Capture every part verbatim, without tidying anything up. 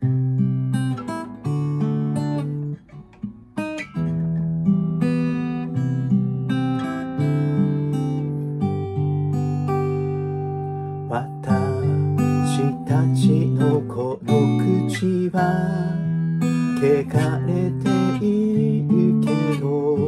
私たちのこの口は汚れているけど、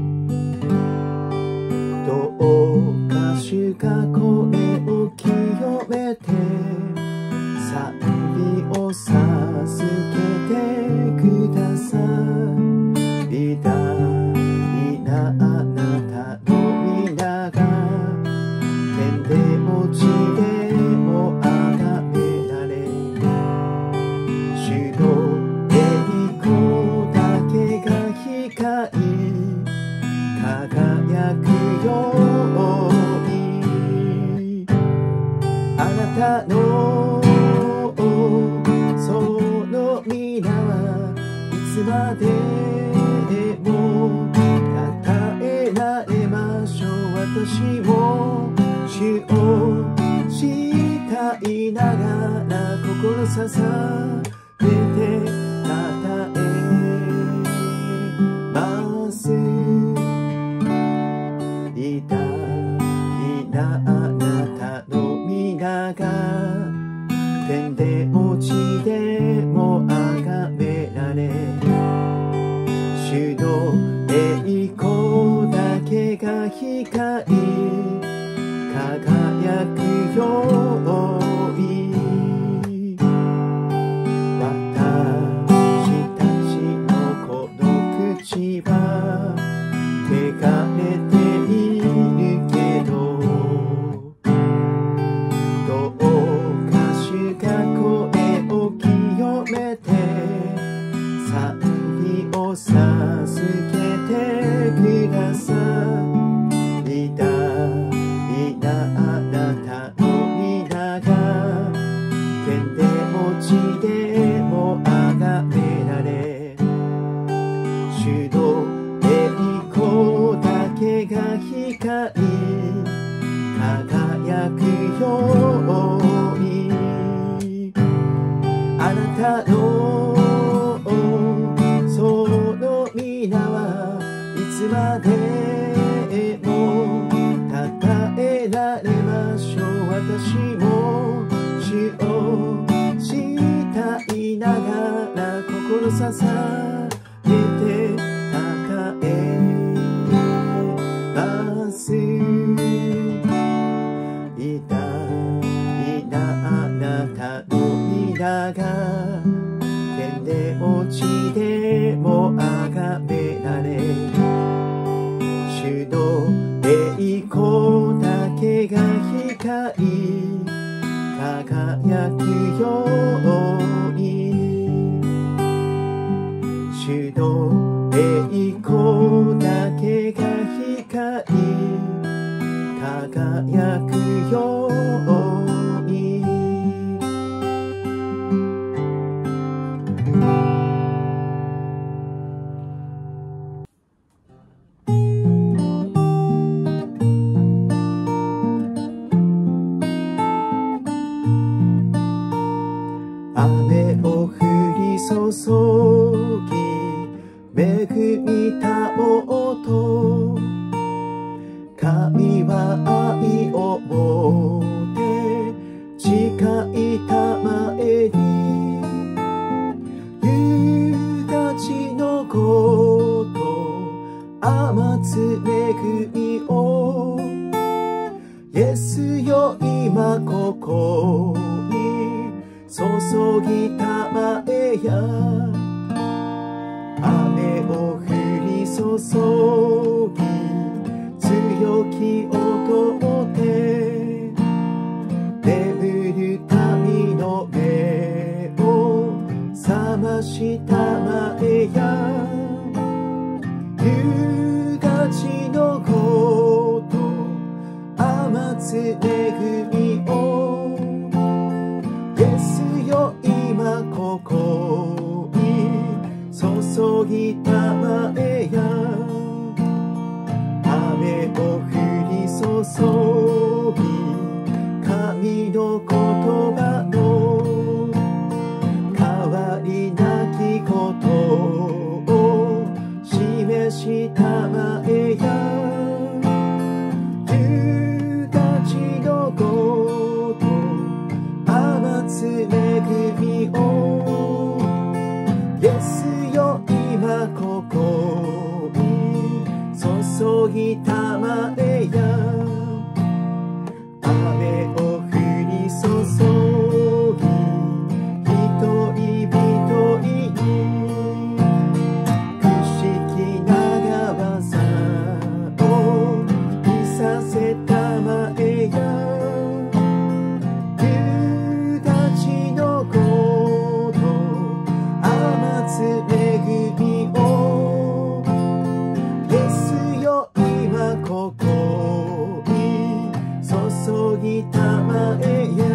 どうか主がこれを清めて賛美を授けてください。偉大なあなたの皆が天で落ちても崇められ、主の栄光だけが光り輝くように、あなたのその皆はいつまでも称えられましょう。私も主を慕いながら心捧げて称えます。偉大なあなたの皆が天で落ちても崇められ、主の栄光だけが光り輝くように、私たちのこの口は汚れているけど、どうか主が声を清めて賛美を授けてください。偉大なあなたの皆が天で落ちても崇められ、主の栄光だけが光り輝くように、あなたのその皆はいつまでも称えられましょう。私も主を慕いながら心捧げて称えます。偉大なあなたの皆が天で落ちても崇められ、主の栄光だけが光り輝くように、主の栄光だけが光り輝くように。雨を降り注ぎ恵みたおうと、神は愛をもって近いたまえに、夕立のごと雨つ恵みを、イエスよ今ここに注ぎたまえや、雨を降り注ぎ強き音で眠る民の目を覚ましたまえや、夕立のごと雨つ恵みを、イエスよ今ここに注ぎたまえや、雨を降り注ぎ神の言葉の代わつ恵みをイエスよ今ここに注ぎたまえや雨を降り注ぎ一人一人に不思議な技を見させたまえや夕立のごと雨つ恵みをイエスよ今ここに注ぎたまえや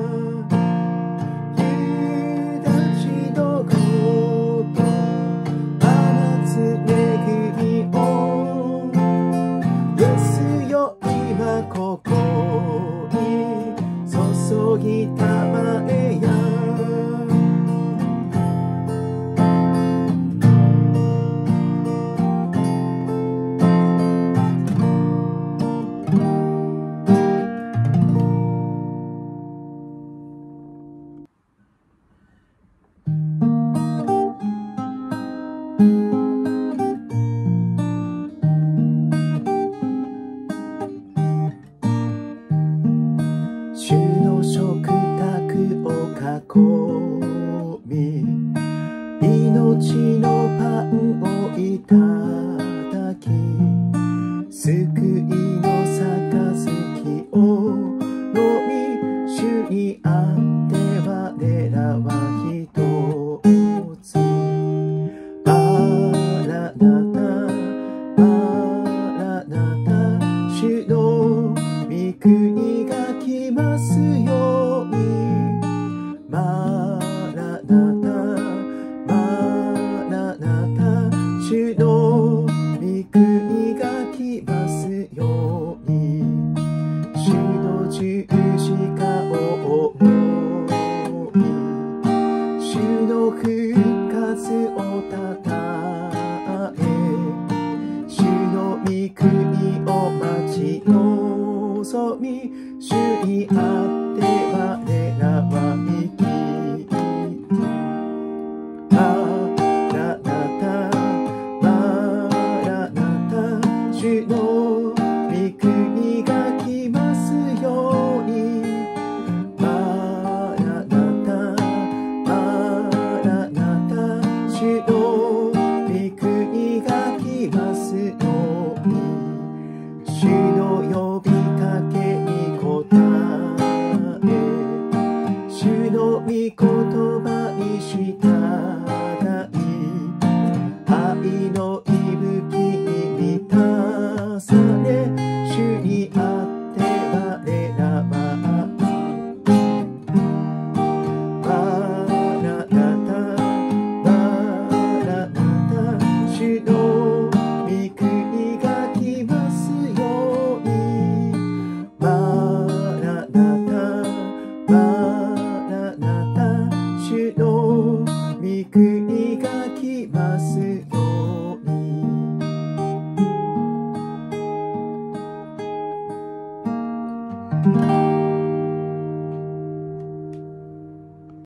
夕立のごと雨つ恵みをイエスよ今ここに注ぎたまえや主の食卓を囲み命のパンをいただき救いの杯を飲み主にあって我らは一つバラナタバラナタ主の御国が来ますようにマラナタマラナタ主の御国が来ますように主の十字架を思い主の復活をたたえ主の御国を待ち望み主にあって我らは生きマラナタマラナタ主の御国が来ますようにマラナタマラナタ主の御国が来ますように主の呼びかけに応え主の御言葉に従